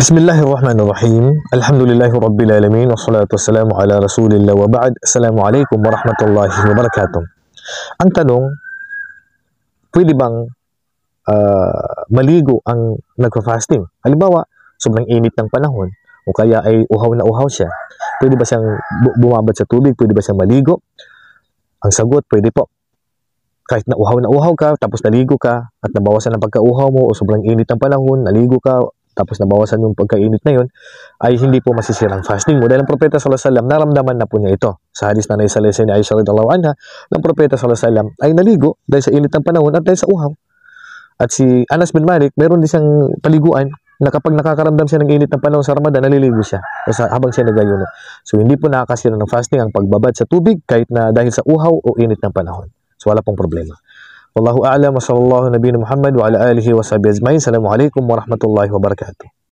Bismillahirrahmanirrahim. Alhamdulillahi Rabbil Alamin. Wassalatu wassalamu ala Rasulillah wa ba'd. Assalamualaikum warahmatullahi wabarakatuh. Ang tanong, pwede bang maligo ang nagfa-fasting? Halimbawa, sobrang init ng panahon o kaya ay uhaw na uhaw siya. Pwede ba siyang bumabad sa tubig? Pwede ba siyang maligo? Ang sagot, pwede po. Kahit na uhaw ka, tapos naligo ka, at nabawasan ang pagka-uhaw mo o sobrang init ng panahon, naligo ka, tapos nabawasan yung pagkainit na yun, ay hindi po masisira ang fasting mo. Dahil ang Propeta sallallahu alaihi wasallam, naramdaman na po niya ito. Sa hadis na naisalaysa ni Aisha radhiyallahu anha, ng Propeta sallallahu alaihi wasallam ay naligo dahil sa init ng panahon at dahil sa uhaw. At si Anas bin Malik, meron din siyang paliguan na kapag nakakaramdam siya ng init ng panahon sa Ramadan, naliligo siya habang siya nagayuno. So hindi po nakakasira ng fasting ang pagbabad sa tubig kahit na dahil sa uhaw o init ng panahon. So wala pong problema. Wallahu a'lam wa sallallahu nabiyina Muhammad wa ala alihi wa sahbihi ajma'in. Assalamualaikum warahmatullahi wabarakatuh.